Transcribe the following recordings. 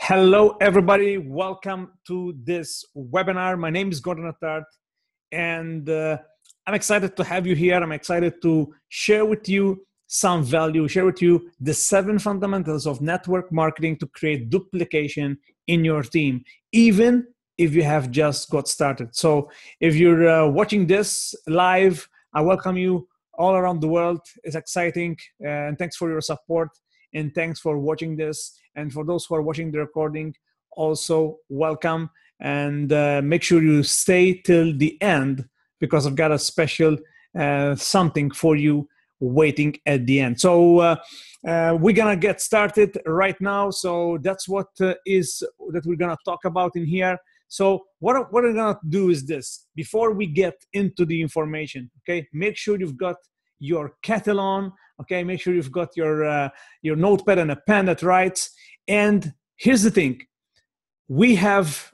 Hello, everybody. Welcome to this webinar. My name is Gordon Attard, and I'm excited to have you here. I'm excited to share with you some value, share with you the 7 fundamentals of network marketing to create duplication in your team, even if you have just got started. So if you're watching this live, I welcome you all around the world. It's exciting, and thanks for your support. And thanks for watching this. And for those who are watching the recording, also welcome. And make sure you stay till the end because I've got a special something for you waiting at the end. So we're gonna get started right now. So that's what that we're gonna talk about in here. So what we're gonna do is this: before we get into the information, okay, make sure you've got your kettle on. Okay, make sure you've got your notepad and a pen that writes. And here's the thing: we have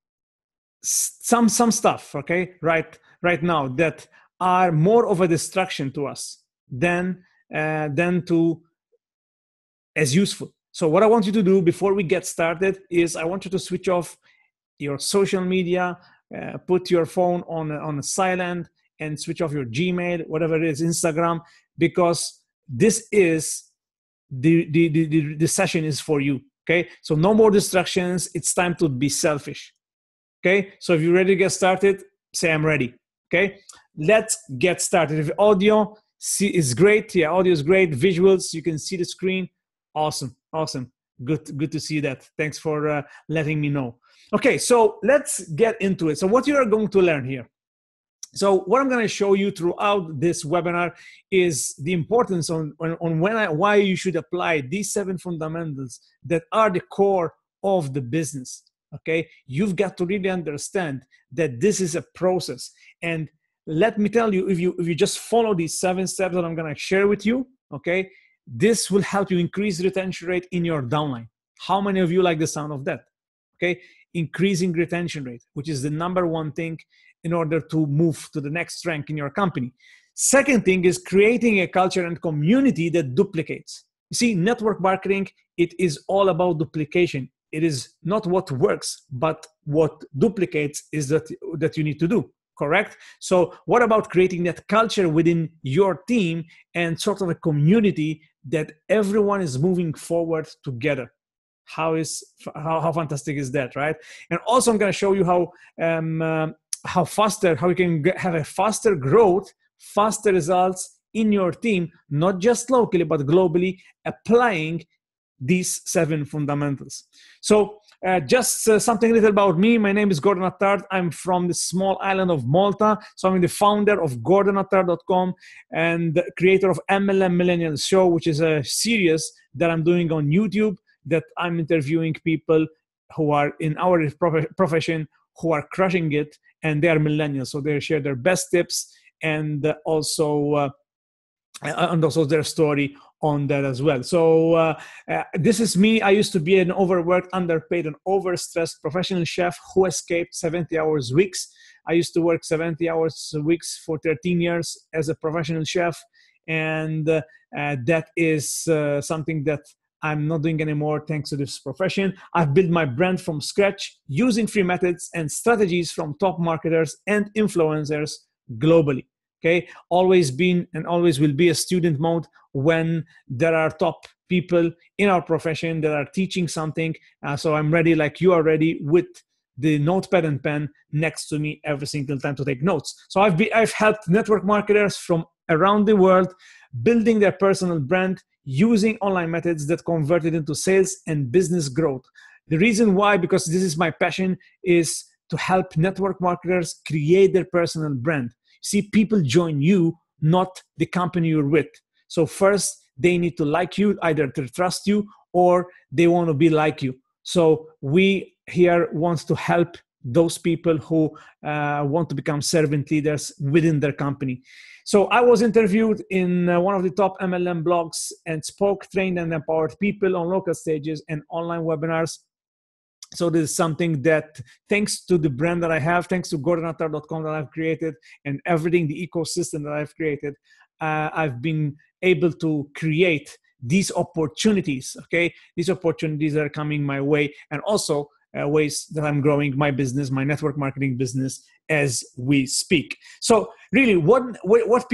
some stuff, okay, right now that are more of a distraction to us than to as useful. So what I want you to do before we get started is I want you to switch off your social media, put your phone on a silent, and switch off your Gmail, whatever it is, Instagram, because this is the session is for you. Okay, so no more distractions. It's time to be selfish. Okay, so if you're ready to get started, say I'm ready. Okay, let's get started. If audio is great, yeah, audio is great. Visuals, you can see the screen. Awesome. Good to see that. Thanks for letting me know. Okay, so let's get into it. So what you are going to learn here. So what I'm going to show you throughout this webinar is the importance on why you should apply these 7 fundamentals that are the core of the business. Okay, you've got to really understand that this is a process. And let me tell you, if you just follow these 7 steps that I'm going to share with you, okay, this will help you increase retention rate in your downline. How many of you like the sound of that? Okay, increasing retention rate, which is the #1 thing in order to move to the next rank in your company. Second thing is creating a culture and community that duplicates. You see, network marketing, it is all about duplication. It is not what works, but what duplicates is that you need to do, correct? So what about creating that culture within your team and sort of a community that everyone is moving forward together? How fantastic is that, right? And also I'm going to show you how we can have a faster growth, faster results in your team, not just locally, but globally, applying these 7 fundamentals. So just something little about me. My name is Gordon Attard. I'm from the small island of Malta. So I'm the founder of GordonAttard.com and the creator of MLM Millennials Show, which is a series that I'm doing on YouTube, that I'm interviewing people who are in our profession, who are crushing it, and they are millennials. So they share their best tips and also their story on that as well. So this is me. I used to be an overworked, underpaid, and overstressed professional chef who escaped 70 hours weeks. I used to work 70 hours weeks for 13 years as a professional chef. And that is something that I'm not doing anymore thanks to this profession. I've built my brand from scratch using free methods and strategies from top marketers and influencers globally. Okay, always been and always will be a student mode when there are top people in our profession that are teaching something. So I'm ready, like you are ready, with the notepad and pen next to me every single time to take notes. So I've helped network marketers from around the world building their personal brand using online methods that converted into sales and business growth. The reason why, because this is my passion, is to help network marketers create their personal brand. See, people join you, not the company you're with. So first, they need to like you, either to trust you or they want to be like you. So we here want to help those people who want to become servant leaders within their company. So I was interviewed in one of the top MLM blogs and spoke, trained, and empowered people on local stages and online webinars. So this is something that, thanks to the brand that I have, thanks to GordonAttard.com that I've created and everything, the ecosystem that I've created, I've been able to create these opportunities, okay? These opportunities that are coming my way, and also ways that I'm growing my business, my network marketing business, as we speak. So really, what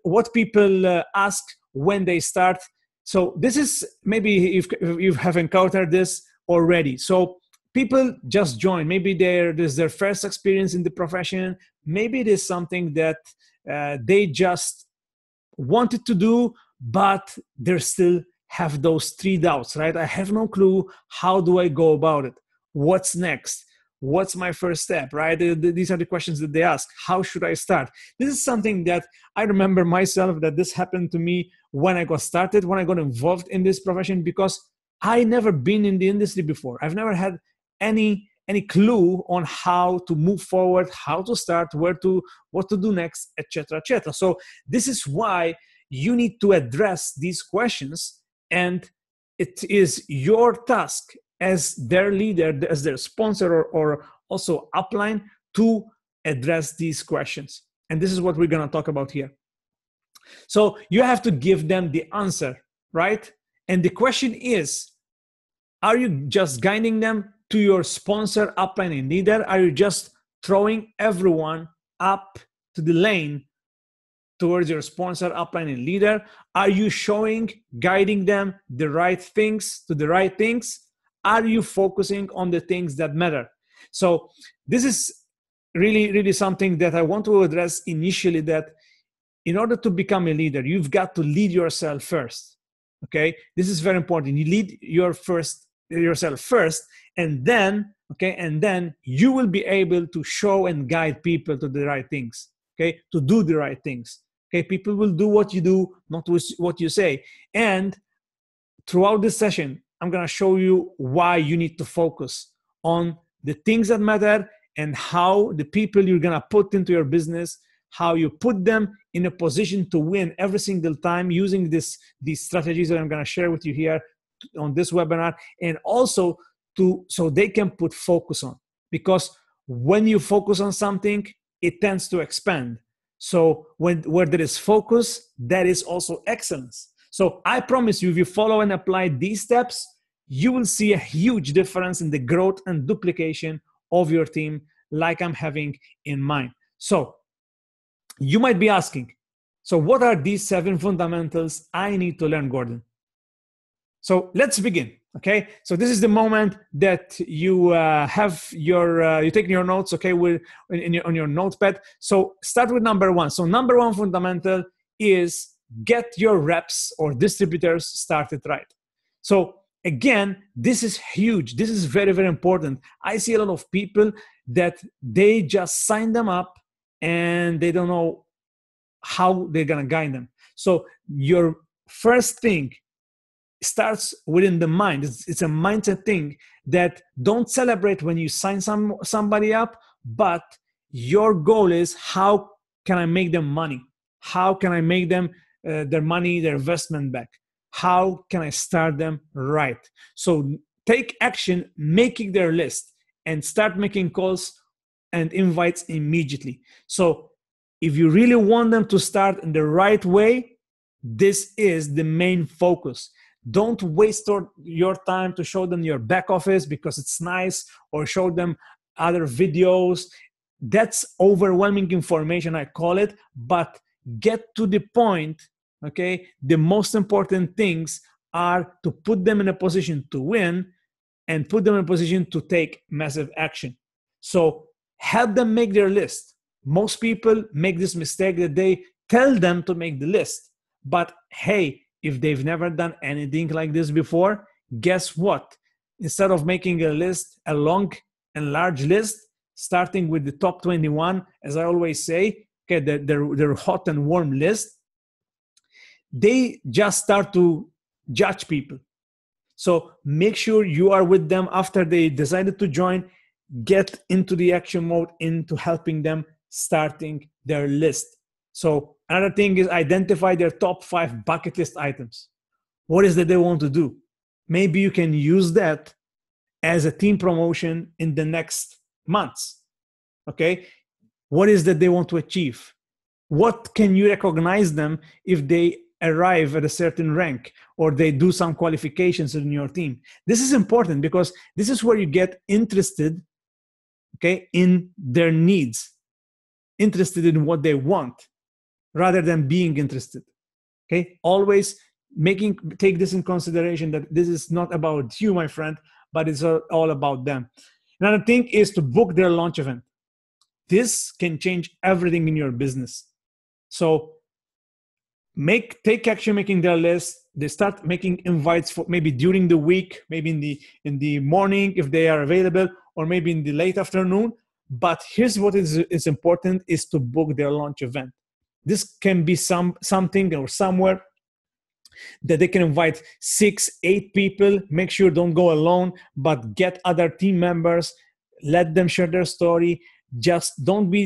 people ask when they start. So this is, maybe if you have encountered this already. So people just join. Maybe this is their first experience in the profession. Maybe it is something that they just wanted to do, but they still have those 3 doubts, right? I have no clue. How do I go about it? What's next? What's my first step, right? These are the questions that they ask. How should I start? This is something that I remember myself, that this happened to me when I got started, when I got involved in this profession, because I never been in the industry before. I've never had any clue on how to move forward, how to start, what to do next, etc., etc. So this is why you need to address these questions, and it is your task as their leader, as their sponsor, or also upline, to address these questions. And this is what we're going to talk about here. So you have to give them the answer, right? And the question is, are you just guiding them to your sponsor, upline, and leader? Are you just throwing everyone up to the lane towards your sponsor, upline, and leader? Are you guiding them the right things, to the right things? Are you focusing on the things that matter? So this is really, really something that I want to address initially, that in order to become a leader, you've got to lead yourself first. Okay, this is very important. You lead yourself first, and then you will be able to show and guide people to the right things. Okay, to do the right things. Okay, people will do what you do, not what you say. And throughout this session, I'm going to show you why you need to focus on the things that matter, and how the people you're going to put into your business, how you put them in a position to win every single time using these strategies that I'm going to share with you here on this webinar, and also so they can put focus on. Because when you focus on something, it tends to expand. So where there is focus, that is also excellence. So I promise you, if you follow and apply these steps, you will see a huge difference in the growth and duplication of your team, like I'm having in mind. So you might be asking, so what are these 7 fundamentals I need to learn, Gordon? So let's begin. Okay, so this is the moment that you have you're taking your notes. Okay, on your notepad. So start with number 1. So number 1 fundamental is get your reps or distributors started right. So again, this is huge. This is very, very important. I see a lot of people that they just sign them up and they don't know how they're going to guide them. So your first thing starts within the mind. It's a mindset thing, that don't celebrate when you sign somebody up, but your goal is, how can I make them money? How can I make them their money, their investment back? How can I start them right? So take action, making their list, and start making calls and invites immediately. So if you really want them to start in the right way, this is the main focus. Don't waste your time to show them your back office because it's nice, or show them other videos. That's overwhelming information, I call it. But get to the point, okay? The most important things are to put them in a position to win and put them in a position to take massive action. So help them make their list. Most people make this mistake that they tell them to make the list. But hey, if they've never done anything like this before, guess what? Instead of making a list, a long and large list, starting with the top 21, as I always say, okay, their hot and warm list, they just start to judge people. So make sure you are with them after they decided to join. Get into the action mode, into helping them starting their list. So another thing is identify their top 5 bucket list items. What is that they want to do? Maybe you can use that as a team promotion in the next months. Okay? What is that they want to achieve? What can you recognize them if they arrive at a certain rank or they do some qualifications in your team. This is important because this is where you get interested, okay, in their needs, interested in what they want rather than being interested. Okay, always take this in consideration that this is not about you, my friend, but it's all about them. Another thing is to book their launch event. This can change everything in your business. So take action making their list. They start making invites for maybe during the week, maybe in the morning if they are available, or maybe in the late afternoon. But here's what is important is to book their launch event. This can be something or somewhere that they can invite 6, 8 people. Make sure don't go alone, but get other team members. Let them share their story. Just don't be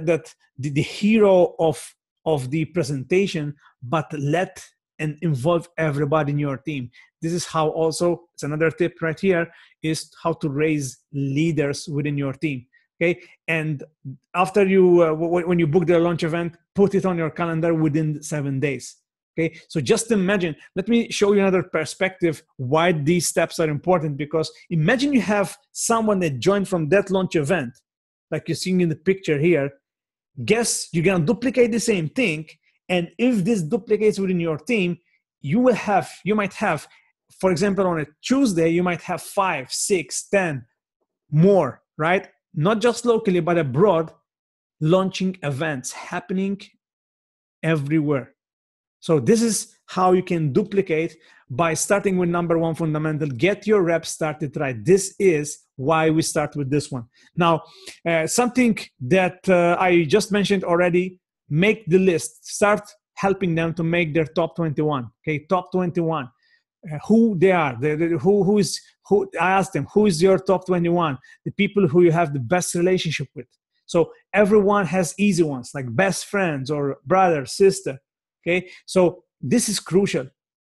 the hero of the presentation, but let and involve everybody in your team. This is how also, it's another tip right here, is how to raise leaders within your team. Okay, and after you, when you book their launch event, put it on your calendar within 7 days. Okay, so just imagine, let me show you another perspective why these steps are important, because imagine you have someone that joined from that launch event, like you're seeing in the picture here. Guess you're gonna duplicate the same thing, and if this duplicates within your team, you might have, for example, on a Tuesday, you might have 5, 6, 10 more, right? Not just locally, but abroad, launching events happening everywhere. So this is how you can duplicate by starting with number one fundamental. Get your reps started right. This is why we start with this one. Now, something that I just mentioned already, make the list. Start helping them to make their top 21. Okay, top 21. Who they are, who I asked them, who is your top 21? The people who you have the best relationship with. So everyone has easy ones like best friends or brother, sister. Okay, so this is crucial.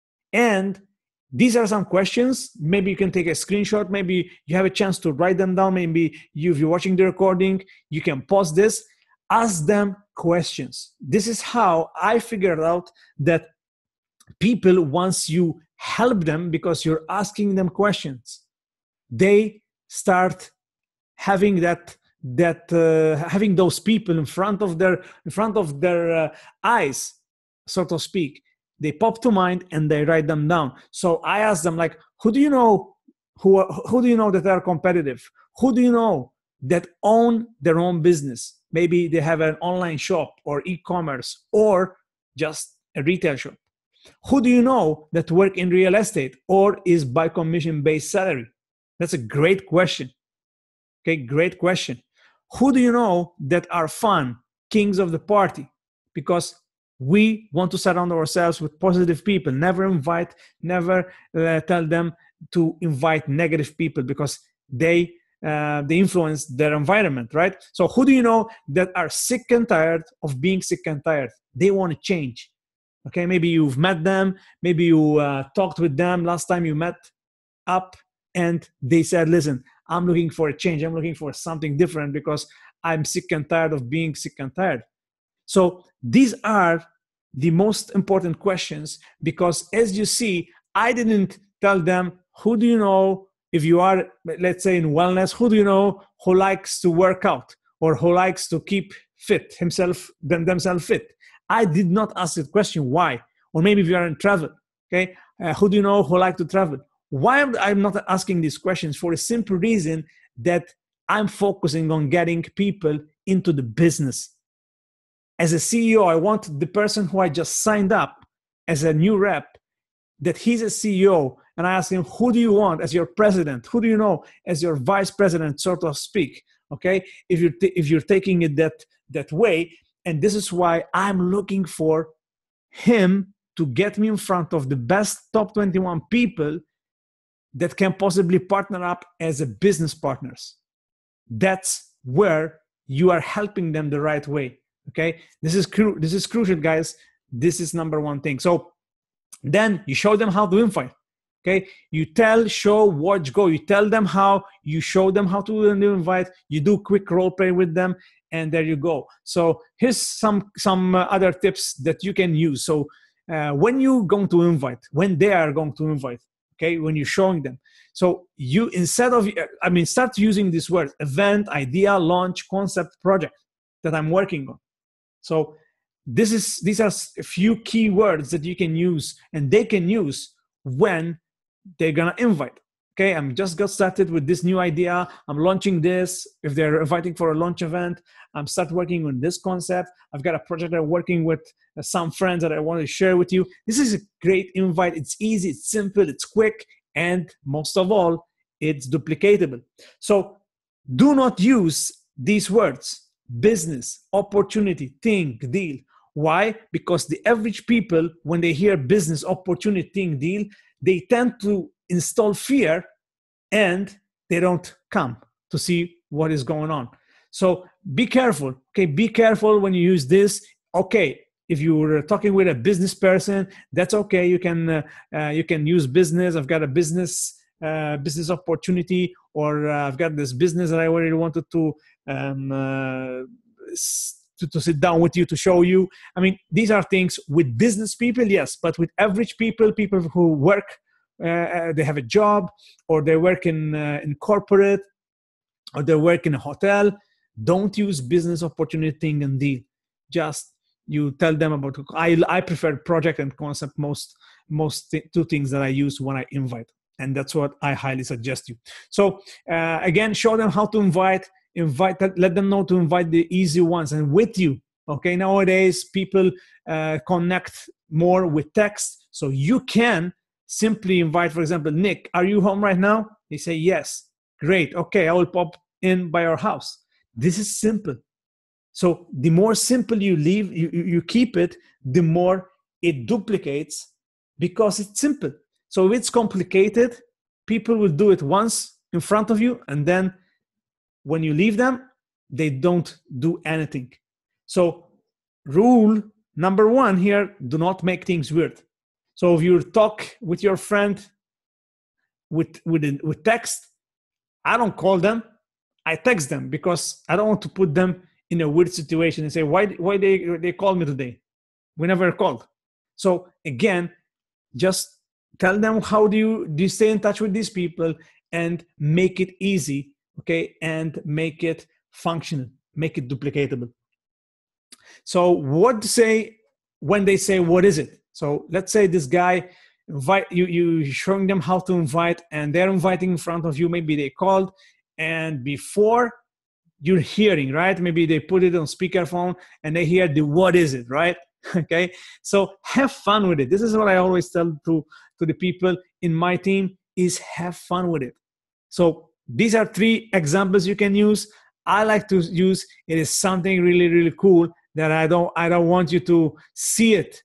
And these are some questions. Maybe you can take a screenshot. Maybe you have a chance to write them down. Maybe if you're watching the recording, you can pause this. Ask them questions. This is how I figured out that people, once you help them because you're asking them questions, they start having having those people in front of their eyes, so to speak. They pop to mind and they write them down. So I ask them, like, who do you know that are competitive? Who do you know that own their own business? Maybe they have an online shop or e-commerce or just a retail shop. Who do you know that work in real estate or is by commission-based salary? That's a great question. Okay, great question. Who do you know that are fun, kings of the party? Because we want to surround ourselves with positive people. Never tell them to invite negative people because they influence their environment, right? So who do you know that are sick and tired of being sick and tired? They want to change. Okay, maybe you've met them, maybe you talked with them last time you met up, and they said, listen, I'm looking for a change. I'm looking for something different because I'm sick and tired of being sick and tired. So these are the most important questions because, as you see, I didn't tell them, who do you know, if you are, let's say, in wellness, who do you know who likes to work out or who likes to keep fit themselves fit? I did not ask the question why. Or maybe if you are in travel, okay, who do you know who like to travel? Why am I not asking these questions? For a simple reason that I'm focusing on getting people into the business. As a CEO, I want the person who I just signed up as a new rep, that he's a CEO, and I ask him, who do you want as your president? Who do you know as your vice president, so to speak? Okay, if you're taking it that way. And this is why I'm looking for him to get me in front of the best top 21 people that can possibly partner up as a business partners. That's where you are helping them the right way. Okay, this is crucial, guys. This is number one thing. So then you show them how to invite. Okay, you tell, show, watch, go. You tell them how, you show them how to invite. You do quick role play with them, and there you go. So here's some other tips that you can use. So when you going to invite, when they are going to invite, okay, when you're showing them. So you, instead of, start using this word: event, idea, launch, concept, project that I'm working on. So these are a few key words that you can use and they can use when they're gonna invite. Okay, I'm just got started with this new idea. I'm launching this. If they're inviting for a launch event, I'm start working on this concept. I've got a project I'm working with some friends that I want to share with you. This is a great invite. It's easy, it's simple, it's quick, and most of all, it's duplicatable. So do not use these words: business, opportunity, thing, deal. Why? Because the average people, when they hear business, opportunity, thing, deal, they tend to install fear and they don't come to see what is going on. So be careful, okay? Be careful when you use this. Okay, if you're talking with a business person, that's okay. You can use business. I've got a business opportunity, or I've got this business that I really wanted to sit down with you to show you. I mean, these are things with business people, yes, but with average people who work, they have a job, or they work in corporate, or they work in a hotel, don't use business, opportunity, thing, and deal. Just you tell them about. I prefer project and concept two things that I use when I invite, and that's what I highly suggest you. So again, show them how to invite. Let them know to invite the easy ones and with you. Okay, nowadays people connect more with text, so you can simply invite, for example, Nick, are you home right now? They say yes. Great. Okay, I will pop in by your house. This is simple. So the more simple you leave, you keep it, the more it duplicates, because it's simple. So if it's complicated, people will do it once in front of you, and then when you leave them, they don't do anything. So rule number one here: do not make things weird. So if you talk with your friend with text, I don't call them, I text them, because I don't want to put them in a weird situation and say, why they called me today? We never called. So again, just tell them how do you stay in touch with these people, and make it easy, okay, and make it functional, make it duplicatable. So what to say when they say, what is it? So let's say this guy invite you showing them how to invite, and they're inviting in front of you. Maybe they called, and before you're hearing, right? Maybe they put it on speakerphone and they hear the what is it, right? Okay, so have fun with it. This is what I always tell to the people in my team, is have fun with it. So these are 3 examples you can use. I like to use it is something really, really cool that I don't want you to see it.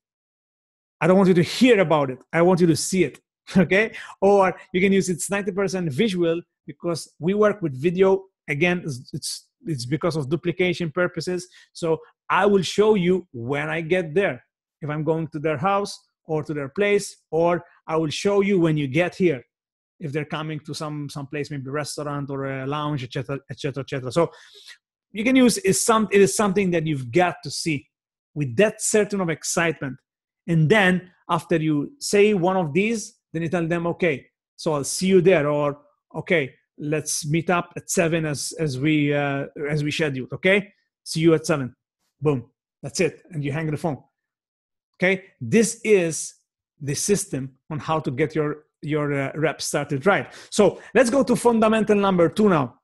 I don't want you to hear about it. I want you to see it, okay? Or you can use it's 90% visual, because we work with video. Again, it's because of duplication purposes. So I will show you when I get there, if I'm going to their house or to their place, or I will show you when you get here, if they're coming to some place, maybe a restaurant or a lounge, etc., etc., etc. So you can use it is something that you've got to see with that certain of excitement. And then after you say one of these, then you tell them, okay, so I'll see you there, or okay, let's meet up at 7 as we scheduled. Okay, see you at 7. Boom, that's it, and you hang the phone. Okay, this is the system on how to get your reps started right. So let's go to fundamental number 2 now.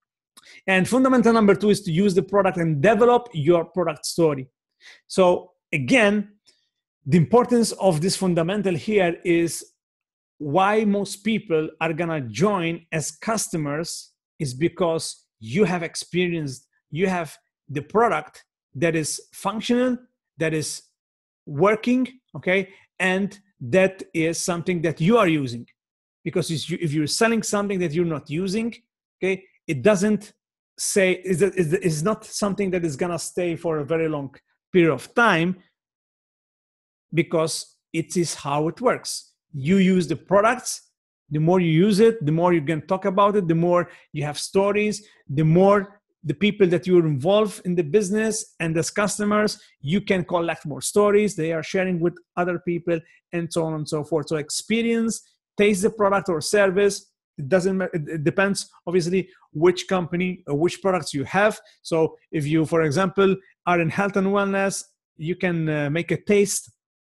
And fundamental number 2 is to use the product and develop your product story. So again, the importance of this fundamental here is why most people are gonna join as customers is because you have experienced, you have the product that is functional, that is working, okay, and that is something that you are using. Because if you're selling something that you're not using, okay, it doesn't say, it's not something that is gonna stay for a very long period of time, because it is how it works. You use the products, the more you use it, the more you can talk about it, the more you have stories, the more the people that you're involved in the business, and as customers, you can collect more stories. They are sharing with other people, and so on and so forth. So experience, taste the product or service. It doesn't matter. It depends, obviously, which company or which products you have. So if you, for example, are in health and wellness, you can make a taste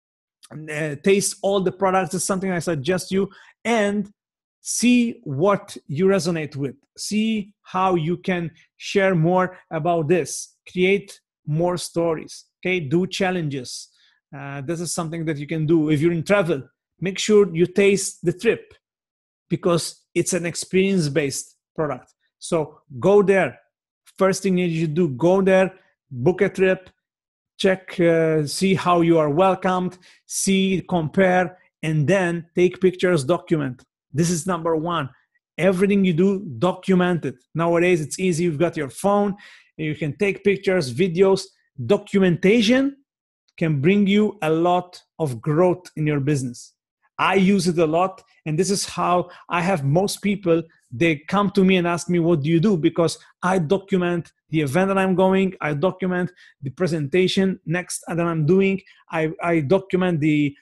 all the products. Is something I suggest you, and see what you resonate with. See how you can share more about this. Create more stories. Okay, do challenges. This is something that you can do. If you're in travel, make sure you taste the trip, because it's an experience-based product. So go there. First thing you do, go there, book a trip, check, see how you are welcomed, see, compare, and then take pictures, document. This is number one. Everything you do, document it. Nowadays, it's easy. You've got your phone. You can take pictures, videos. Documentation can bring you a lot of growth in your business. I use it a lot, and this is how I have most people. They come to me and ask me, what do you do? Because I document the event that I'm going. I document the presentation next that I'm doing. I document the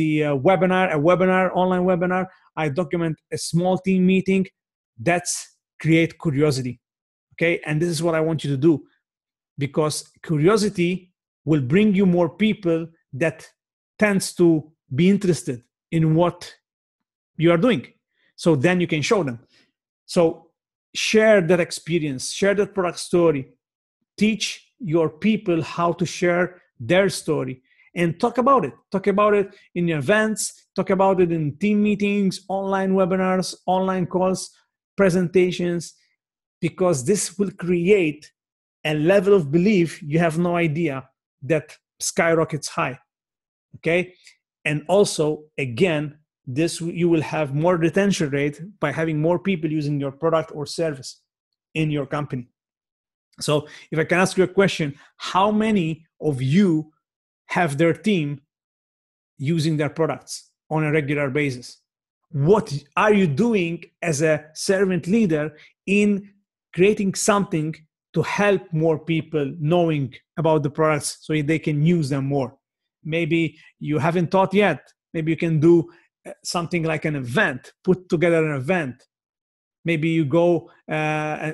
webinar, online webinar. I document a small team meeting. That's create curiosity. Okay. And this is what I want you to do, because curiosity will bring you more people that tends to be interested in what you are doing. So then you can show them. So share that experience, share that product story, teach your people how to share their story, and talk about it. Talk about it in your events, talk about it in team meetings, online webinars, online calls, presentations, because this will create a level of belief you have no idea that skyrockets high. Okay. And also, again, this you will have more retention rate by having more people using your product or service in your company. So if I can ask you a question, how many of you have their team using their products on a regular basis? What are you doing as a servant leader in creating something to help more people knowing about the products so they can use them more? Maybe you haven't taught yet. Maybe you can do something like an event, put together an event. Maybe you go have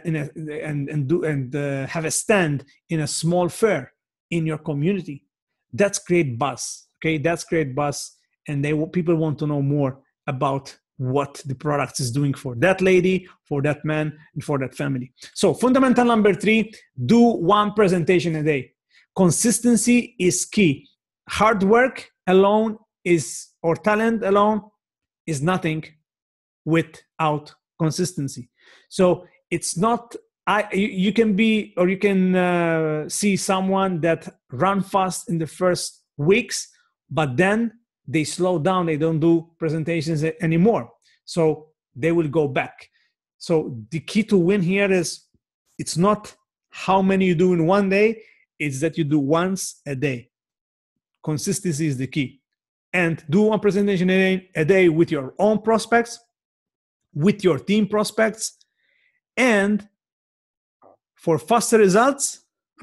a stand in a small fair in your community. That's great buzz. Okay, that's great buzz, and people want to know more about what the product is doing for that lady, for that man, and for that family. So fundamental number 3, do one presentation a day. Consistency is key. Hard work alone or talent alone is nothing without consistency. So it's not, you can be, or you can see someone that run fast in the first weeks, but then they slow down. They don't do presentations anymore. So they will go back. So the key to win here is, it's not how many you do in one day, it's that you do once a day. Consistency is the key. And do one presentation a day with your own prospects, with your team prospects, and for faster results,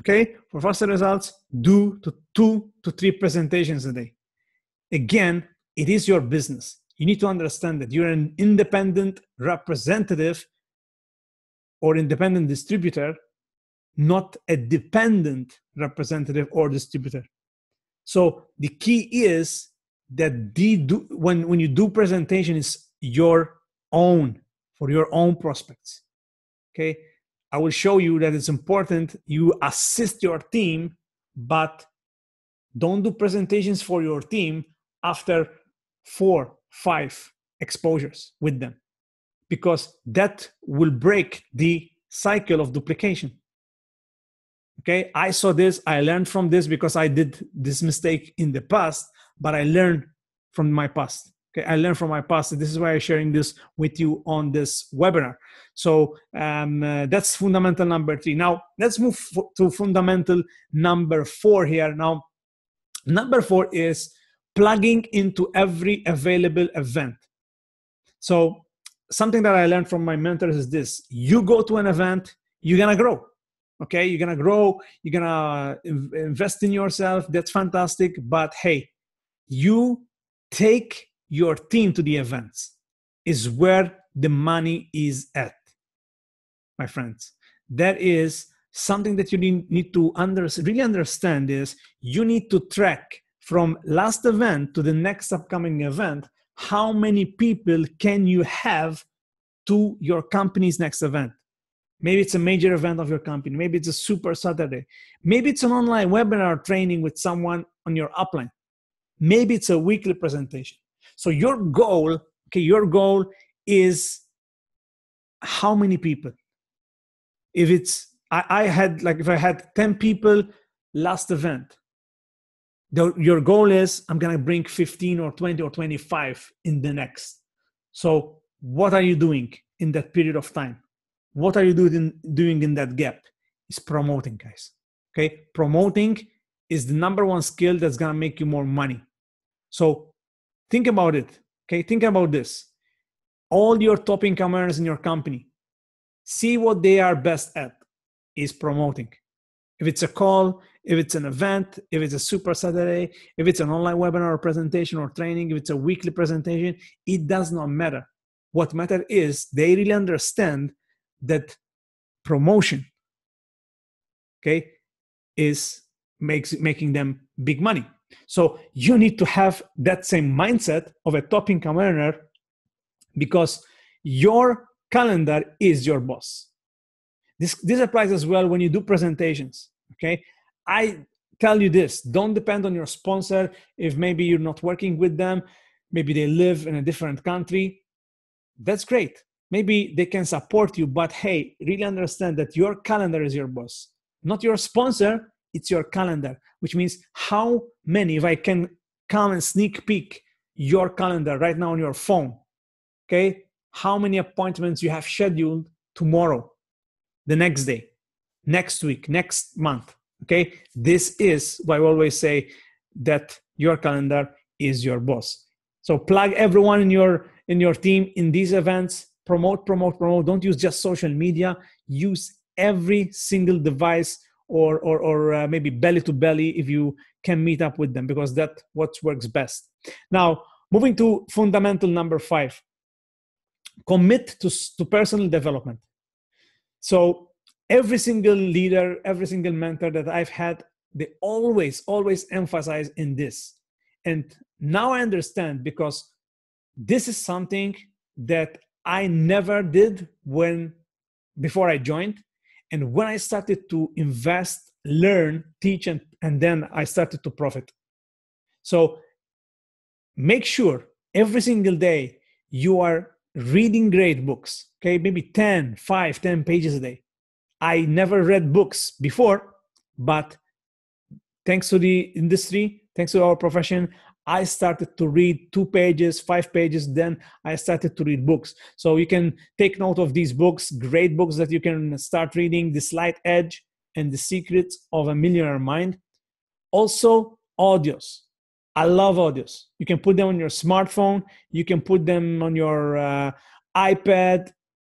do 2 to 3 presentations a day. Again, it is your business. You need to understand that you're an independent representative or independent distributor, not a dependent representative or distributor. So the key is that when you do presentation, is your own, for your own prospects. Okay, I will show you that it's important you assist your team, but don't do presentations for your team after 4, 5 exposures with them, because that will break the cycle of duplication. Okay, I saw this, I learned from this because I did this mistake in the past, but I learned from my past. Okay, I learned from my past. This is why I'm sharing this with you on this webinar. So that's fundamental number 3. Now let's move to fundamental number 4 here. Now, number 4 is plugging into every available event. So something that I learned from my mentors is this: you go to an event, you're gonna grow. Okay, you're gonna grow, you're gonna invest in yourself. That's fantastic. But hey, you take your team to the events, is where the money is at, my friends. That is something that you need to really understand. Is you need to track from last event to the next upcoming event, how many people can you have to your company's next event. Maybe it's a major event of your company. Maybe it's a super Saturday. Maybe it's an online webinar training with someone on your upline. Maybe it's a weekly presentation. So your goal is how many people? If it's, if I had 10 people last event, your goal is I'm going to bring 15 or 20 or 25 in the next. So what are you doing in that period of time? What are you doing in that gap? Is promoting, guys. Okay, promoting is the number one skill that's gonna make you more money. So think about it. Okay, think about this. All your top income earners in your company, see what they are best at, is promoting. If it's a call, if it's an event, if it's a super Saturday, if it's an online webinar or presentation or training, if it's a weekly presentation, it does not matter. What matters is they really understand that promotion, okay, is making them big money. So you need to have that same mindset of a top income earner, because your calendar is your boss. This applies as well when you do presentations, okay? I tell you this, don't depend on your sponsor. If maybe you're not working with them, maybe they live in a different country, that's great. Maybe they can support you, but hey, really understand that your calendar is your boss, not your sponsor. It's your calendar, which means how many, if I can come and sneak peek your calendar right now on your phone, okay, how many appointments you have scheduled tomorrow, the next day, next week, next month, okay? This is why we always say that your calendar is your boss. So plug everyone in your team in these events. Promote. Don't use just social media. Use every single device, or maybe belly to belly if you can meet up with them, because that's what works best. Now, moving to fundamental number 5, commit to personal development. So every single leader, every single mentor that I've had, they always emphasize in this. And now I understand, because this is something that I never did before I joined. And when I started to invest, learn, teach, and then I started to profit. So make sure every single day you are reading great books, okay? Maybe 10 pages a day. I never read books before, but thanks to the industry, thanks to our profession, I started to read 2 pages, 5 pages, then I started to read books. So you can take note of these books, great books that you can start reading: The Slight Edge and The Secrets of a Millionaire Mind. Also, audios. I love audios. You can put them on your smartphone. You can put them on your iPad.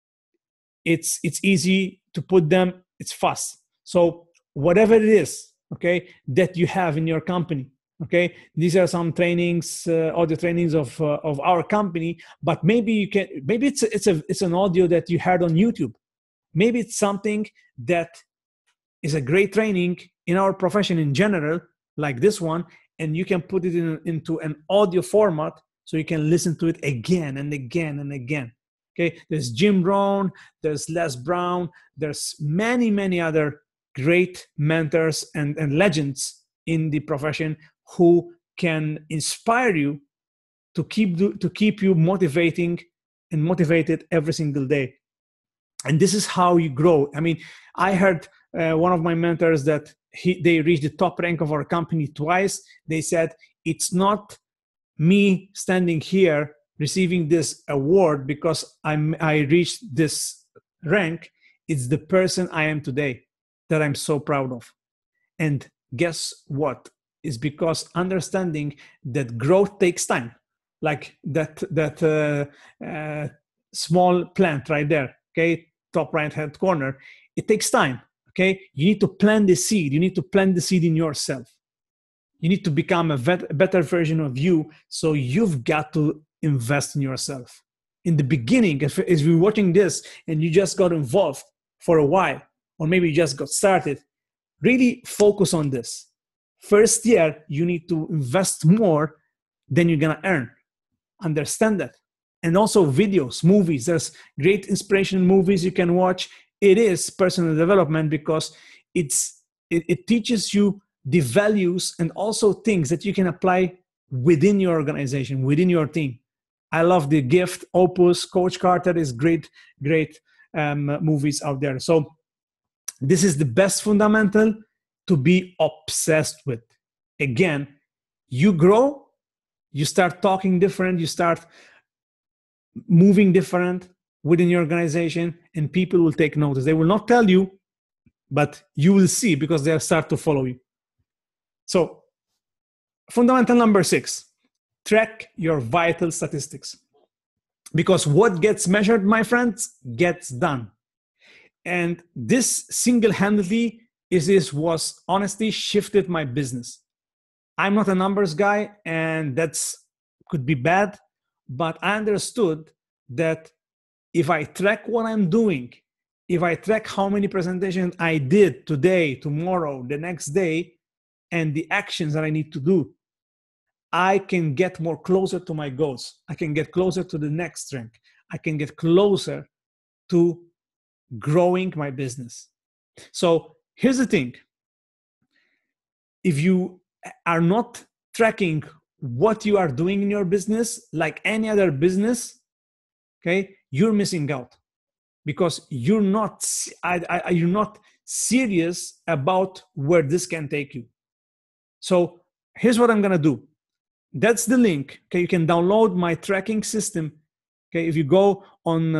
It's easy to put them. It's fast. So whatever it is, okay, that you have in your company, okay, these are some trainings, audio trainings of our company. But maybe it's an audio that you heard on YouTube. Maybe it's something that is a great training in our profession in general, like this one, and you can put it into an audio format so you can listen to it again and again and again. Okay, there's Jim Rohn, there's Les Brown, there's many other great mentors and legends in the profession who can inspire you to keep you motivated every single day. And this is how you grow. I mean, I heard one of my mentors that they reached the top rank of our company twice. They said, it's not me standing here receiving this award because I reached this rank. It's the person I am today that I'm so proud of. And guess what? It's because understanding that growth takes time. Like that small plant right there, okay, top right hand corner. It takes time. Okay, you need to plant the seed. You need to plant the seed in yourself. You need to become a better version of you. So you've got to invest in yourself. In the beginning, if you're watching this and you just got involved for a while, or maybe you just got started, really focus on this. First year, you need to invest more than you're going to earn. Understand that. And also videos, movies. There's great inspirational movies you can watch. It is personal development because it teaches you the values and also things that you can apply within your organization, within your team. I love The Gift, Opus, Coach Carter is great movies out there. So this is the best fundamental to be obsessed with. Again, you grow, you start talking different, you start moving different within your organization, and people will take notice. They will not tell you, but you will see because they'll start to follow you. So, fundamental number 6, track your vital statistics. Because what gets measured, my friends, gets done. And this single-handedly was honestly shifted my business. I'm not a numbers guy, and that's could be bad, but I understood that if I track what I'm doing, if I track how many presentations I did today, tomorrow, the next day, and the actions that I need to do, I can get more closer to my goals. I can get closer to the next rank. I can get closer to growing my business. So here's the thing. If you are not tracking what you are doing in your business, like any other business, okay, you're missing out because you're not serious about where this can take you. So here's what I'm going to do. That's the link. Okay, you can download my tracking system. Okay, if you go on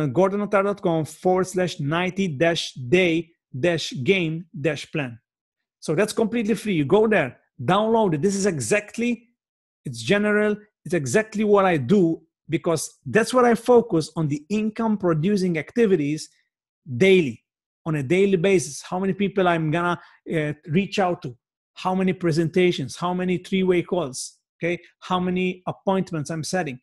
gordonotard.com/90-day-game-plan. So that's completely free. You go there, download it. This is exactly, it's general. It's exactly what I do because that's what I focus on, the income producing activities daily, on a daily basis. How many people I'm gonna reach out to, how many presentations, how many three-way calls, okay, how many appointments I'm setting.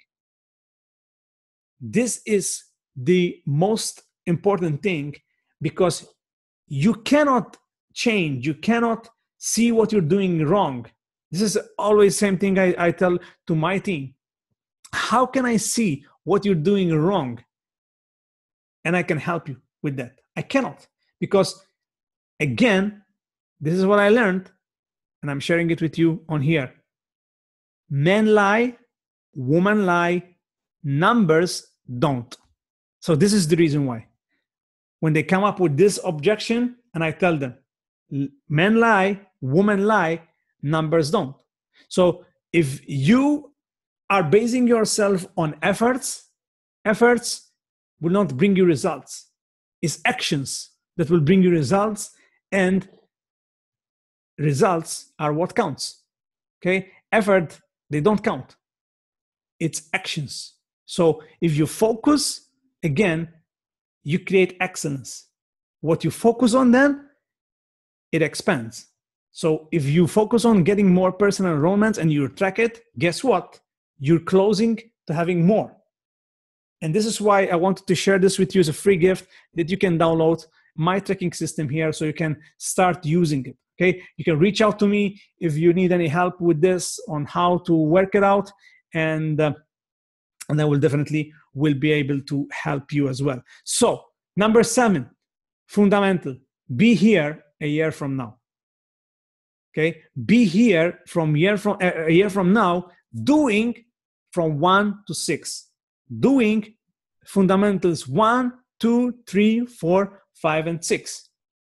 This is the most important thing because you cannot change, you cannot see what you're doing wrong. This is always the same thing I tell to my team. How can I see what you're doing wrong and I can help you with that? I cannot, because again, this is what I learned and I'm sharing it with you on here. Men lie, women lie, numbers don't. So this is the reason why. When they come up with this objection and I tell them, men lie, women lie, numbers don't. So if you are basing yourself on efforts will not bring you results. It's actions that will bring you results, and results are what counts. Okay? Effort, they don't count. It's actions. So if you focus, again, you create excellence. What you focus on then, it expands. So if you focus on getting more personal enrollments and you track it, guess what? You're closing to having more. And this is why I wanted to share this with you as a free gift that you can download my tracking system here so you can start using it. Okay, you can reach out to me if you need any help with this on how to work it out, and I will definitely be able to help you as well. So number 7, fundamental: be here a year from now. Okay, be here from a year from now, doing from 1 to 6, doing fundamentals 1, 2, 3, 4, 5, and 6.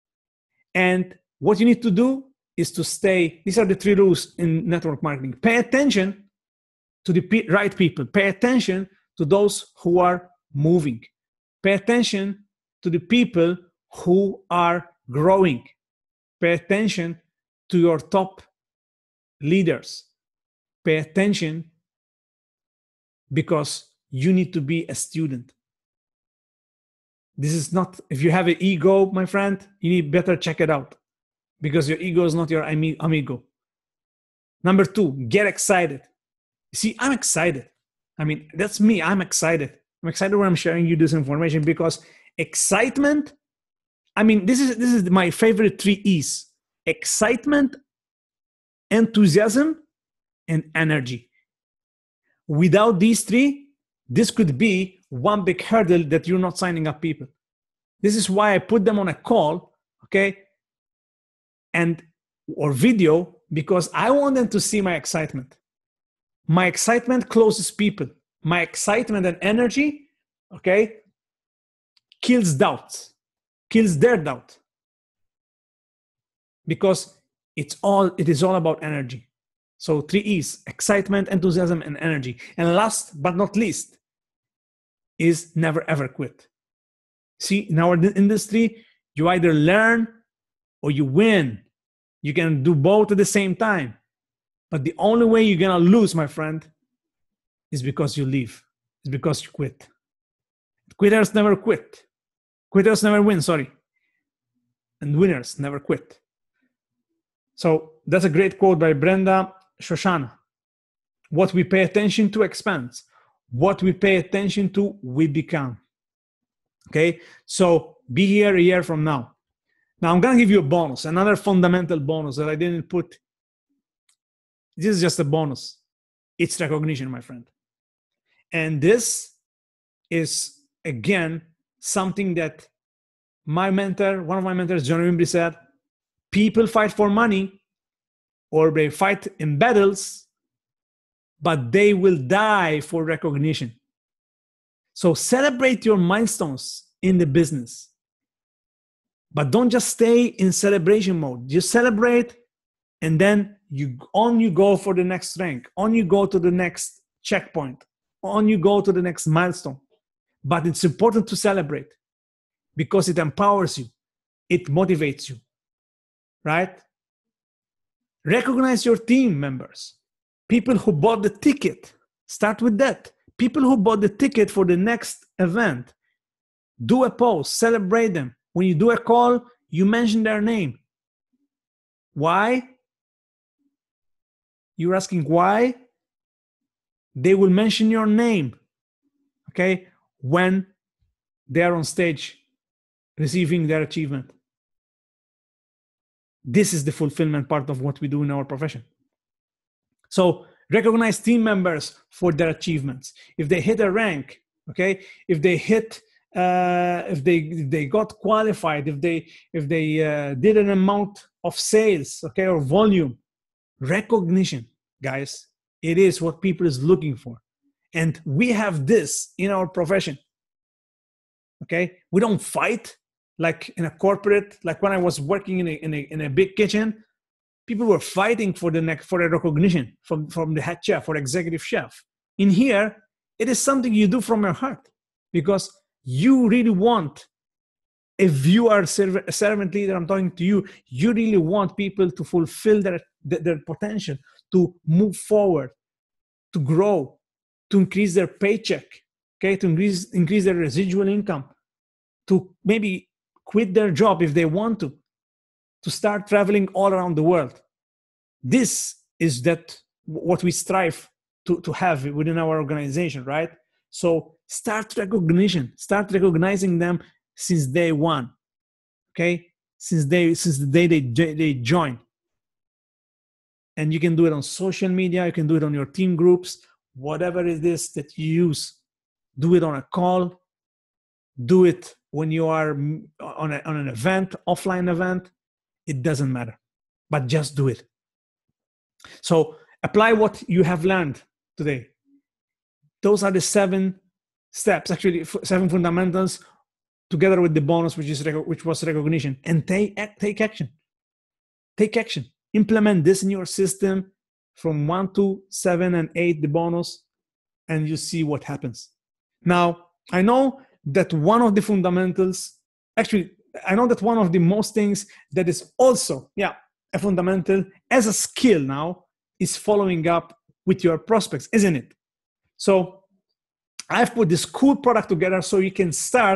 And what you need to do is to stay. These are the 3 rules in network marketing. Pay attention to the right people. Pay attention to those who are moving. Pay attention to the people who are growing. Pay attention to your top leaders. Pay attention because you need to be a student. This is not, if you have an ego, my friend, you need better check it out, because your ego is not your amigo. Number 2, get excited. See, I'm excited. I mean, that's me. I'm excited. I'm excited when I'm sharing you this information, because excitement, I mean, this is my favorite 3 E's: excitement, enthusiasm, and energy. Without these 3, this could be one big hurdle that you're not signing up people. This is why I put them on a call, okay, or video, because I want them to see my excitement. My excitement closes people. My excitement and energy, okay, kills doubts, kills their doubt. Because it is all about energy. So 3 E's: excitement, enthusiasm, and energy. And last but not least is never ever quit. See, in our industry, you either learn or you win. You can do both at the same time. But the only way you're going to lose, my friend, is because you leave. It's because you quit. Quitters never quit. Quitters never win, sorry. And winners never quit. So that's a great quote by Brenda Shoshana. What we pay attention to expands. What we pay attention to, we become. Okay? So be here a year from now. Now I'm going to give you a bonus, another fundamental bonus that I didn't put. This is just a bonus. It's recognition, my friend. And this is, again, something that my mentor, one of my mentors, John Wimby, said: people fight for money, or they fight in battles, but they will die for recognition. So celebrate your milestones in the business. But don't just stay in celebration mode. You celebrate, and then you go for the next rank. On you go to the next checkpoint. On you go to the next milestone. But it's important to celebrate, because it empowers you. It motivates you. Right? Recognize your team members. People who bought the ticket. Start with that. People who bought the ticket for the next event. Do a post. Celebrate them. When you do a call, you mention their name. Why? You're asking why? They will mention your name, okay, when they're on stage receiving their achievement. This is the fulfillment part of what we do in our profession. So recognize team members for their achievements. If they hit a rank, okay, if they hit, if they got qualified, if they did an amount of sales, okay, or volume, recognition, guys, it is what people is looking for. And we have this in our profession. Okay, we don't fight like in a corporate, like when I was working in a big kitchen. People were fighting for the recognition from the head chef or executive chef. In here, it is something you do from your heart, because you really want, if you are a servant leader, I'm talking to you, you really want people to fulfill their potential, to move forward, to grow, to increase their paycheck, okay, to increase their residual income, to maybe quit their job if they want to start traveling all around the world. This is what we strive to have within our organization, right? So start recognizing them since day one, okay? Since the day they join. And you can do it on social media, you can do it on your team groups, whatever it is that you use. Do it on a call, do it when you are on an event, offline event. It doesn't matter, but just do it. So apply what you have learned today. Those are the 7 steps, actually 7 fundamentals, together with the bonus, which was recognition. And take action. Take action. Implement this in your system from 1 to 7 and 8, the bonus, and you see what happens. Now, I know that one of the fundamentals, actually, I know that one of the most things that is also, a fundamental as a skill now is following up with your prospects, isn't it? So I've put this cool product together so you can start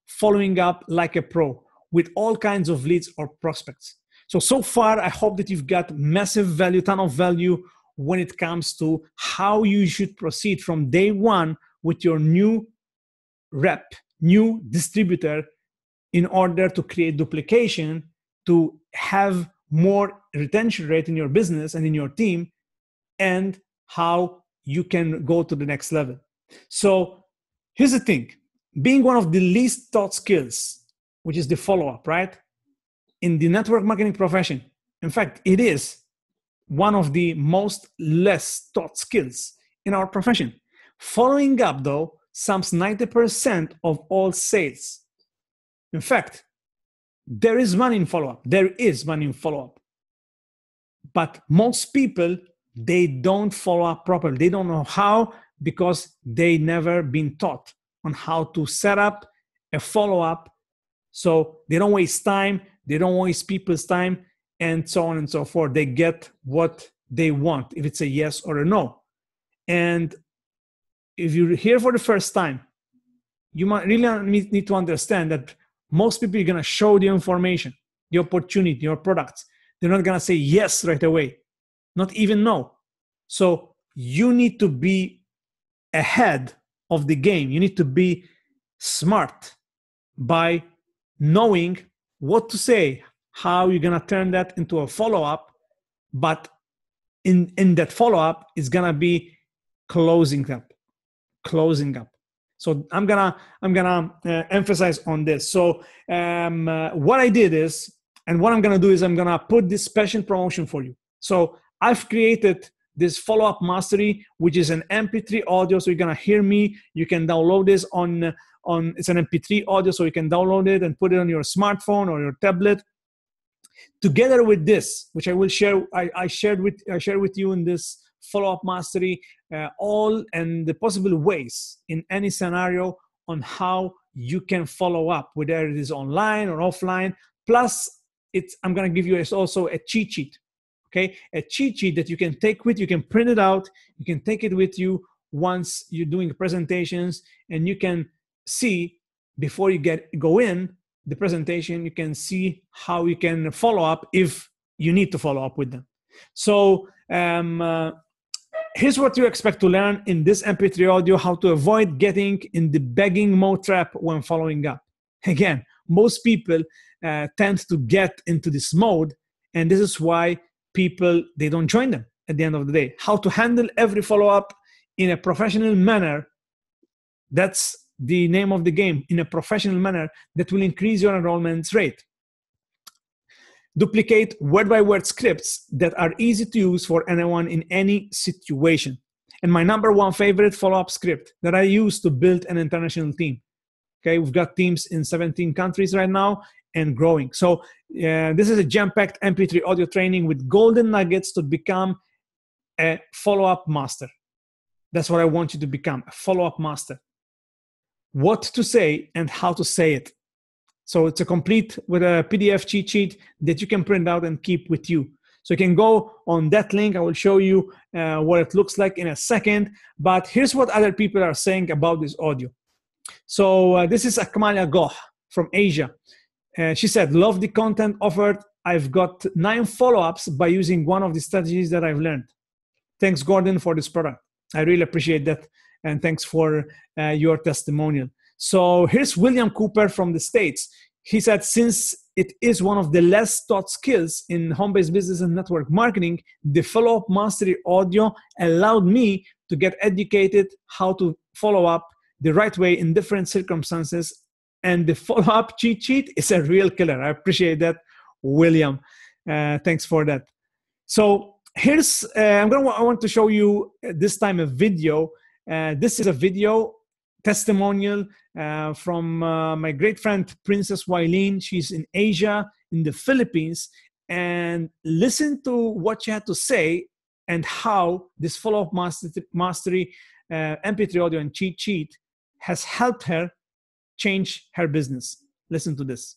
following up like a pro with all kinds of leads or prospects. So far, I hope that you've got massive value, ton of value when it comes to how you should proceed from day one with your new rep, new distributor, in order to create duplication, to have more retention rate in your business and in your team, and how you can go to the next level. So here's the thing, being one of the least taught skills, which is the follow-up, right? In the network marketing profession, in fact, it is one of the most less taught skills in our profession. Following up, though, sums 90% of all sales. In fact, there is money in follow-up. There is money in follow-up. But most people, they don't follow up properly. They don't know how, because they never been taught on how to set up a follow-up. So they don't waste time. They don't waste people's time, and so on and so forth. They get what they want, if it's a yes or a no. And if you're here for the first time, you might really need to understand that most people are going to show the information, the opportunity, your products. They're not going to say yes right away, not even no. So you need to be ahead of the game. You need to be smart by knowing what to say, how you're going to turn that into a follow-up. But in that follow-up, it's going to be closing up. So I'm gonna emphasize on this. So what I did is, and what I'm gonna do is, I'm gonna put this special promotion for you. So I've created this follow-up mastery, which is an MP3 audio. So you're gonna hear me. You can download this on it's an MP3 audio, so you can download it and put it on your smartphone or your tablet. Together with this, which I will share, I share with you in this follow-up mastery, all and the possible ways in any scenario on how you can follow up, whether it is online or offline. Plus, I'm going to give you also a cheat sheet, okay? A cheat sheet that you can take with you, can print it out, you can take it with you once you're doing presentations, and you can see before you go in the presentation, you can see how you can follow up if you need to follow up with them. So here's what you expect to learn in this MP3 audio: how to avoid getting in the begging mode trap when following up. Again, most people tend to get into this mode, and this is why people, they don't join them at the end of the day. How to handle every follow-up in a professional manner. That's the name of the game, in a professional manner that will increase your enrollment rate. Duplicate word-by-word scripts that are easy to use for anyone in any situation. And my number one favorite follow-up script that I use to build an international team. Okay, we've got teams in 17 countries right now and growing. So this is a jam-packed MP3 audio training with golden nuggets to become a follow-up master. That's what I want you to become, a follow-up master. What to say and how to say it. So it's a complete with a PDF cheat sheet that you can print out and keep with you. So you can go on that link. I will show you what it looks like in a second. But here's what other people are saying about this audio. So this is Akmalia Goh from Asia. She said, love the content offered. I've got 9 follow-ups by using one of the strategies that I've learned. Thanks, Gordon, for this product. I really appreciate that. And thanks for your testimonial. So here's William Cooper from the States. He said, since it is one of the less taught skills in home-based business and network marketing, the follow-up mastery audio allowed me to get educated how to follow up the right way in different circumstances. And the follow-up cheat sheet is a real killer. I appreciate that, William. Thanks for that. So here's, I want to show you this time a video. This is a video testimonial from my great friend, Princess Wileen. She's in Asia, in the Philippines. And listen to what she had to say and how this follow-up mastery MP3 audio and cheat sheet has helped her change her business. Listen to this.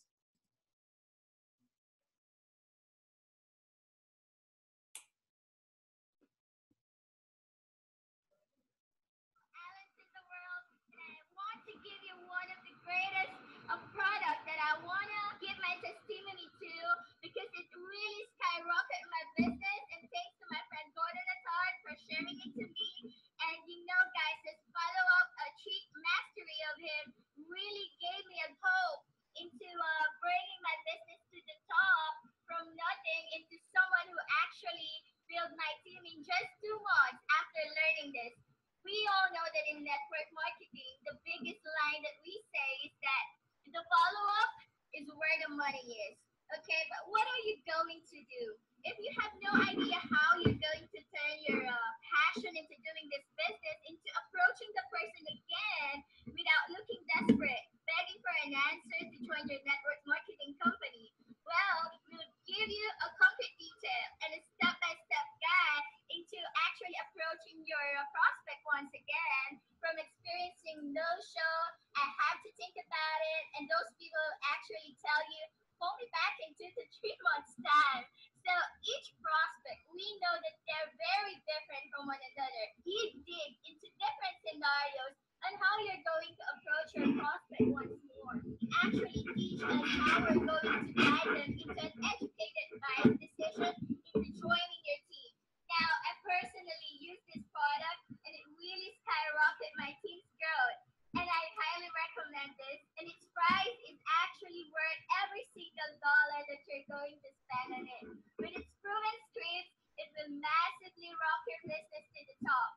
where the money is. Okay, but what are you going to do? If you have no idea how you're going to turn your passion into doing this business, into approaching the person again without looking desperate, begging for an answer to join your network marketing company, well, we'll give you a concrete detail and a step-by-step guide into actually approaching your prospect once again, from experiencing no-show, I have to think about it, and those people actually tell you, call me back in 2 to 3 months' time. So each prospect, we know that they're very different from one another. You dig into different scenarios on how you're going to approach your prospect once more. Actually teach on how we're going to guide them into an educated buying decision into joining your team. Now, I personally use this product and it really skyrocketed my team's growth. And I highly recommend this. And its price is actually worth every single dollar that you're going to spend on it. With its proven scripts, it will massively rock your business to the top.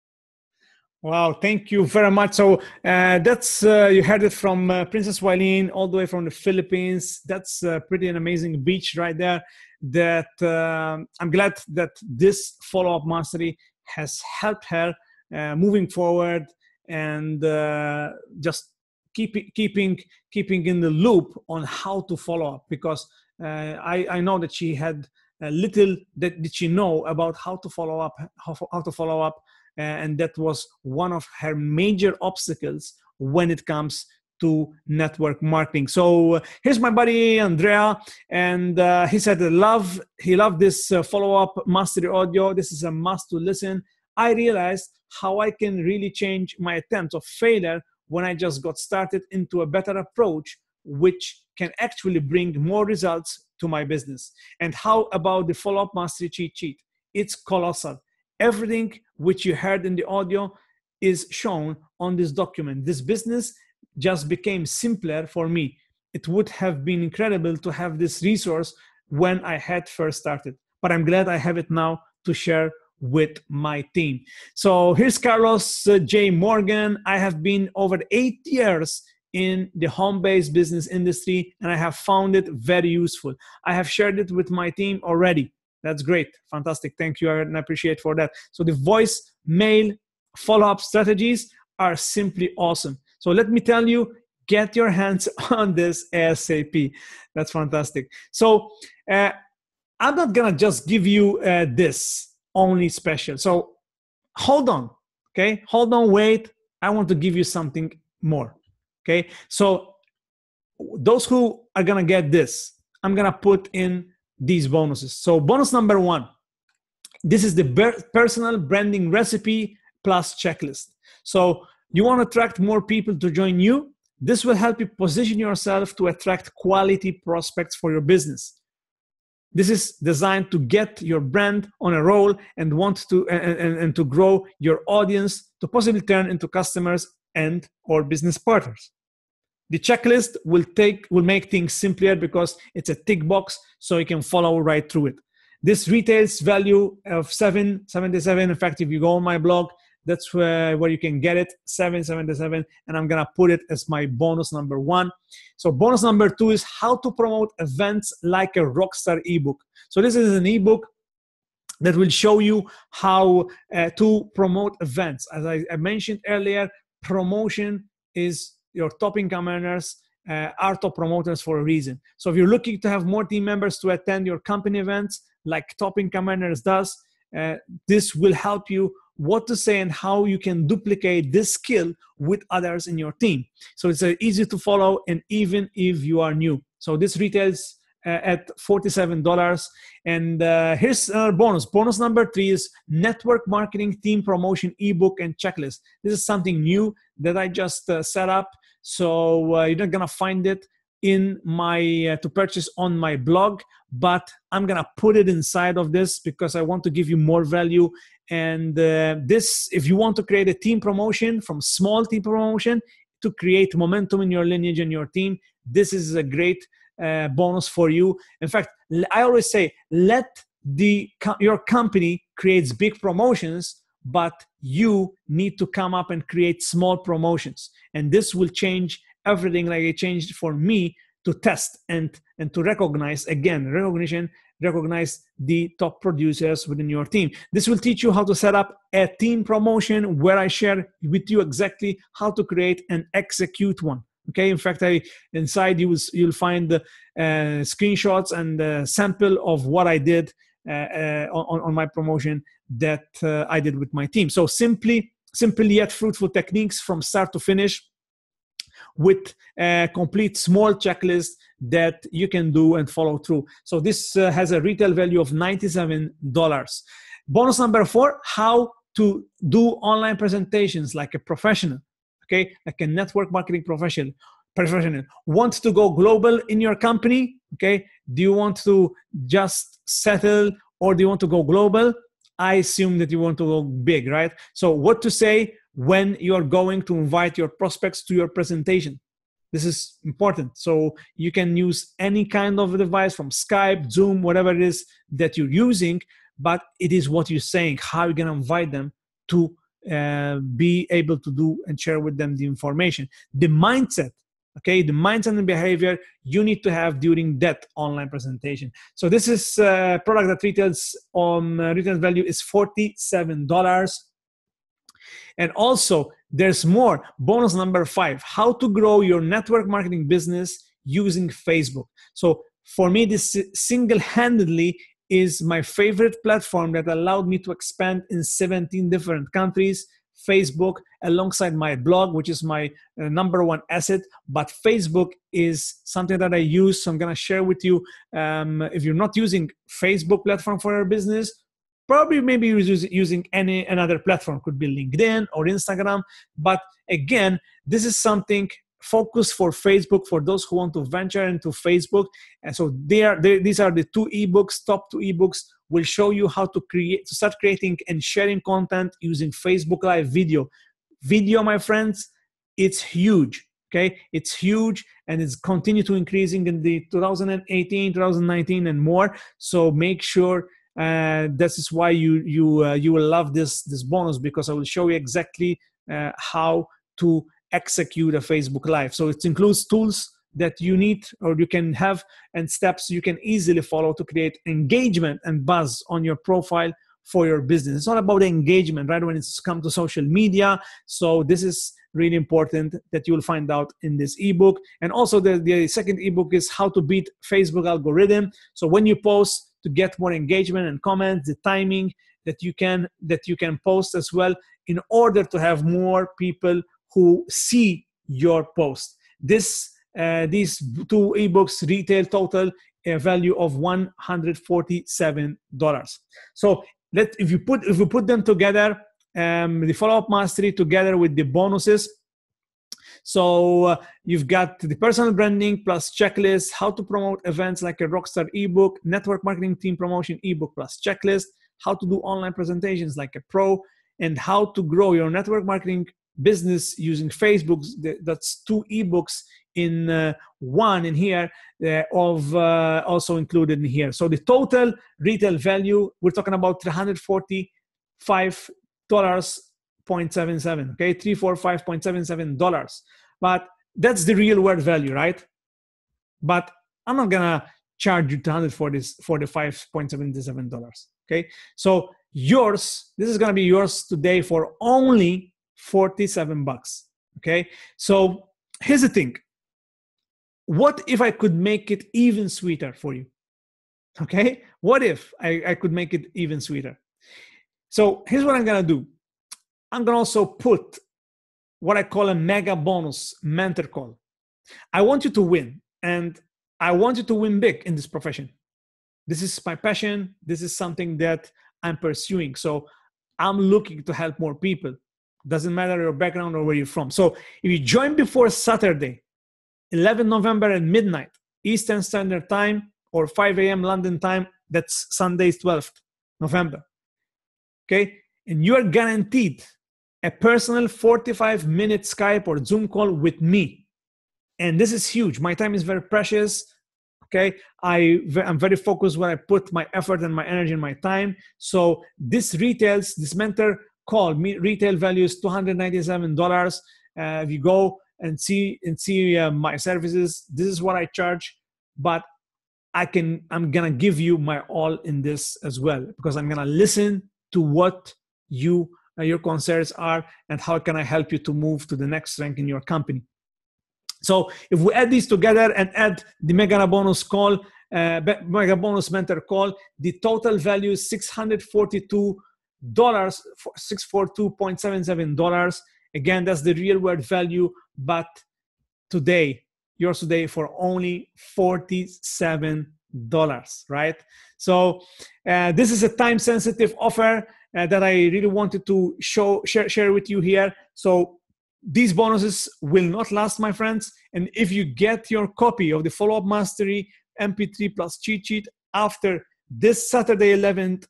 Wow, thank you very much. So that's you heard it from Princess Wileen, all the way from the Philippines. That's pretty an amazing beach right there. That I'm glad that this follow-up mastery has helped her moving forward and just keeping in the loop on how to follow up, because I know that she had little that did she know about how to follow up, and that was one of her major obstacles when it comes to network marketing. So here's my buddy Andrea, and he said he loved this follow-up mastery audio. This is a must to listen. I realized how I can really change my attempts of failure when I just got started into a better approach, which can actually bring more results to my business. And how about the follow-up mastery cheat sheet? It's colossal. Everything which you heard in the audio is shown on this document. This business just became simpler for me. It would have been incredible to have this resource when I had first started, but I'm glad I have it now to share with my team. So here's Carlos J. Morgan. I have been over 8 years in the home-based business industry, and I have found it very useful. I have shared it with my team already. That's great. Fantastic. Thank you. And I appreciate for that. So the voice mail follow-up strategies are simply awesome. So let me tell you, get your hands on this ASAP. That's fantastic. So I'm not going to just give you this only special. So hold on. Okay. Hold on. Wait. I want to give you something more. Okay. So those who are going to get this, I'm going to put in these bonuses. So bonus number 1, this is the personal branding recipe plus checklist. So you want to attract more people to join you. This will help you position yourself to attract quality prospects for your business. This is designed to get your brand on a roll and want to and to grow your audience to possibly turn into customers and or business partners. The checklist will make things simpler because it's a tick box, so you can follow right through it. This retails value of $7.77. In fact, if you go on my blog, that's where you can get it, $7.77, and I'm gonna put it as my bonus number 1. So bonus number 2 is how to promote events like a rockstar ebook. So this is an ebook that will show you how to promote events. As I mentioned earlier, promotion is your top income earners are top promoters for a reason. So if you're looking to have more team members to attend your company events like Top Income Earners does, this will help you what to say and how you can duplicate this skill with others in your team. So it's easy to follow, and even if you are new. So this retails at $47. And here's our bonus. Bonus number 3 is network marketing team promotion ebook and checklist. This is something new that I just set up. So you're not gonna find it in my to purchase on my blog, but I'm gonna put it inside of this because I want to give you more value. And this, if you want to create a team promotion, from small team promotion to create momentum in your lineage and your team, this is a great bonus for you. In fact, I always say, let your company creates big promotions, but you need to come up and create small promotions. And this will change everything, like it changed for me to test and to recognize, again, recognize the top producers within your team. This will teach you how to set up a team promotion, where I share with you exactly how to create and execute one. Okay, in fact, inside you'll find the screenshots and the sample of what I did on my promotion that I did with my team. So simple yet fruitful techniques from start to finish, with a complete small checklist that you can do and follow through. So this has a retail value of $97. Bonus number 4, how to do online presentations like a professional, okay, like a network marketing professional. Want to go global in your company? Okay, do you want to just settle, or do you want to go global? I assume that you want to go big, right? So what to say when you're going to invite your prospects to your presentation. This is important. So you can use any kind of device, from Skype, Zoom, whatever it is that you're using, but it is what you're saying, how you're going to invite them to be able to do and share with them the information. The mindset, okay, the mindset and behavior you need to have during that online presentation. So this is a product that retails value is $47. And also, there's more. Bonus number 5, how to grow your network marketing business using Facebook. So for me, this single-handedly is my favorite platform that allowed me to expand in 17 different countries. Facebook, alongside my blog, which is my number 1 asset. But Facebook is something that I use, so I'm going to share with you. If you're not using Facebook platform for your business, probably maybe you're using another platform. Could be LinkedIn or Instagram. But again, this is something focused for Facebook, for those who want to venture into Facebook. And so these are the top 2 ebooks. Will show you how to start creating and sharing content using Facebook Live video. Video, my friends, it's huge. Okay, it's huge, and it's continue to increasing in the 2018, 2019, and more. So make sure. This is why you will love this bonus, because I will show you exactly how to execute a Facebook Live. So it includes tools that you need or you can have, and steps you can easily follow to create engagement and buzz on your profile for your business. It's all about engagement, right, when it's come to social media. So this is really important that you will find out in this ebook. And also the second ebook is how to beat Facebook algorithm. So when you post, to get more engagement and comments, the timing that you can post as well, in order to have more people who see your post. These 2 ebooks retail total a value of $147. So if you put them together, the follow-up mastery together with the bonuses. So you've got the personal branding plus checklist, how to promote events like a Rockstar ebook, network marketing team promotion ebook plus checklist, how to do online presentations like a pro, and how to grow your network marketing business using Facebook. That's 2 ebooks in one in here, also included in here. So the total retail value, we're talking about $345.77, okay, $345.77. But that's the real world value, right? But I'm not gonna charge you $245.77, okay? So this is gonna be yours today for only $47, okay? So here's the thing. What if I could make it even sweeter for you? Okay, what if I could make it even sweeter? So here's what I'm gonna do. I'm gonna also put what I call a mega bonus mentor call. I want you to win, and I want you to win big in this profession. This is my passion. This is something that I'm pursuing. So I'm looking to help more people. Doesn't matter your background or where you're from. So if you join before Saturday, 11 November at midnight, Eastern Standard Time, or 5 a.m. London time, that's Sunday, 12th November. Okay? And you are guaranteed a personal 45-minute Skype or Zoom call with me. And this is huge. My time is very precious. Okay? I'm very focused when I put my effort and my energy and my time. So this mentor call, retail value is $297. If you go and see my services. This is what I charge, but I'm gonna give you my all in this as well, because I'm gonna listen to what your concerns are and how can I help you to move to the next rank in your company. So if we add these together and add the mega bonus call, mega bonus mentor call, the total value is $642, $642.77. Again, that's the real world value, but yours today for only $47, right? So this is a time-sensitive offer that I really wanted to share with you here. So these bonuses will not last, my friends. And if you get your copy of the Follow-Up Mastery MP3 plus cheat sheet after this Saturday 11th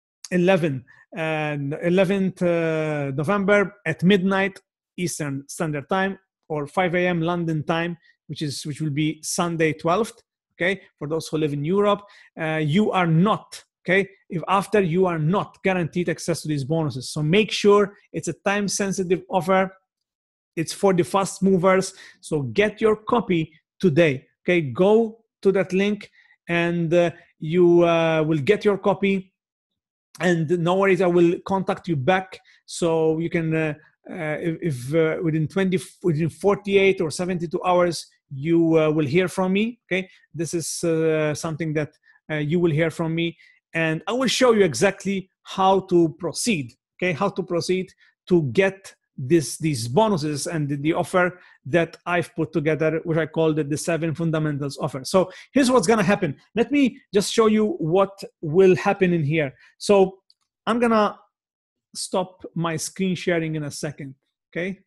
November at midnight Eastern Standard Time, or 5 a.m. London time, which will be Sunday 12th, okay, for those who live in Europe, you are not, okay, you are not guaranteed access to these bonuses. So make sure it's a time-sensitive offer. It's for the fast movers. So get your copy today, okay? Go to that link and you will get your copy. And no worries, I will contact you back so you can, if within 48 or 72 hours, you will hear from me, okay? This is something that you will hear from me, and I will show you exactly how to proceed, okay? How to proceed to get these bonuses and the offer that I've put together, which I called the 7 fundamentals offer. So here's what's gonna happen. Let me just show you what will happen in here. So I'm gonna stop my screen sharing in a second, okay?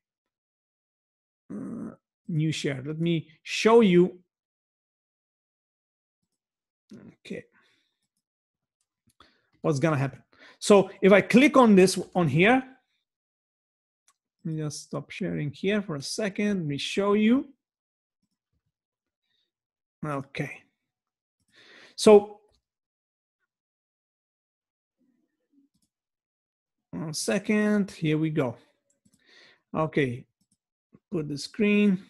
New share. Let me show you. Okay. What's gonna happen? So if I click on this on here, let me just stop sharing here for a second. Let me show you. Okay. So 1 second. Here we go. Okay. Put the screen.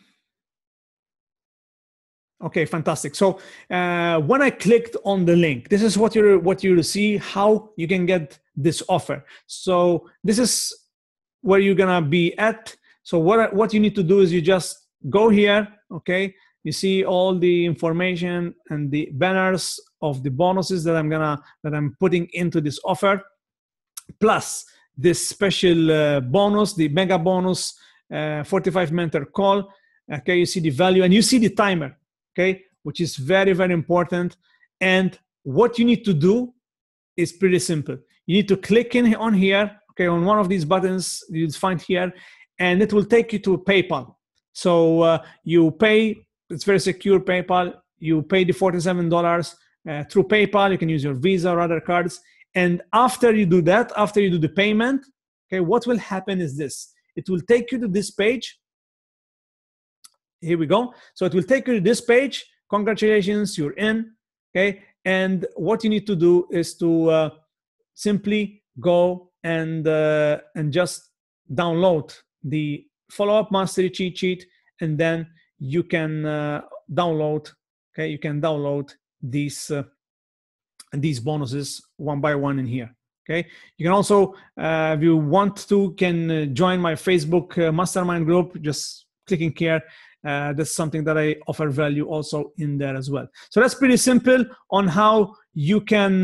Okay, fantastic. So when I clicked on the link, this is what you'll see, how you can get this offer. So this is where you're gonna be at. So what you need to do is you just go here, okay? You see all the information and the banners of the bonuses that I'm putting into this offer, plus this special bonus, the mega bonus 45 mentor call. Okay, you see the value and you see the timer, okay, which is very, very important. And what you need to do is pretty simple. You need to click on here, okay, on one of these buttons you'll find here, and it will take you to PayPal. So you pay, it's very secure, PayPal. You pay the $47 through PayPal. You can use your Visa or other cards. And after you do that, after you do the payment, okay, what will happen is this. It will take you to this page. Here we go. So it will take you to this page. Congratulations, you're in, okay? And what you need to do is to simply go and just download the Follow-Up Mastery cheat sheet, and then you can download, okay? You can download these bonuses one by one in here, okay? You can also, if you want to, can join my Facebook mastermind group, just clicking here. That's something that I offer value also in there as well. So that's pretty simple on how you can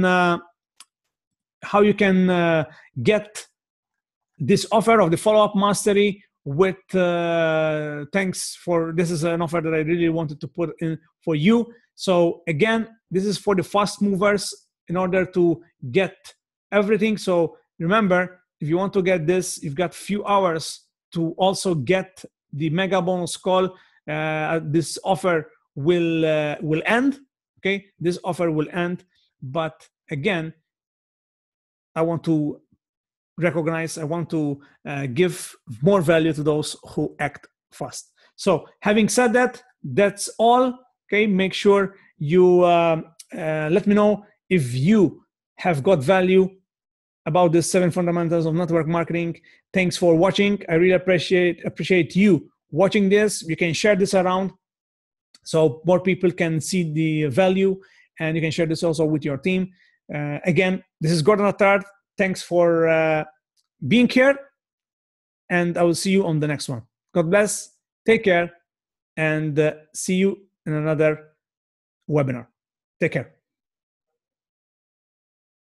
get this offer of the Follow-Up Mastery with thanks for, this is an offer that I really wanted to put in for you. So again, this is for the fast movers in order to get everything. So remember, if you want to get this, you've got few hours to also get the mega bonus call. This offer will end, okay? This offer will end, but again, I want to recognize, I want to give more value to those who act fast. So having said that, that's all, okay? Make sure you let me know if you have got value about the 7 fundamentals of network marketing. Thanks for watching. I really appreciate you watching this, you can share this around so more people can see the value, and you can share this also with your team. Again, this is Gordon Attard. Thanks for being here, and I will see you on the next one. God bless, take care, and see you in another webinar. Take care.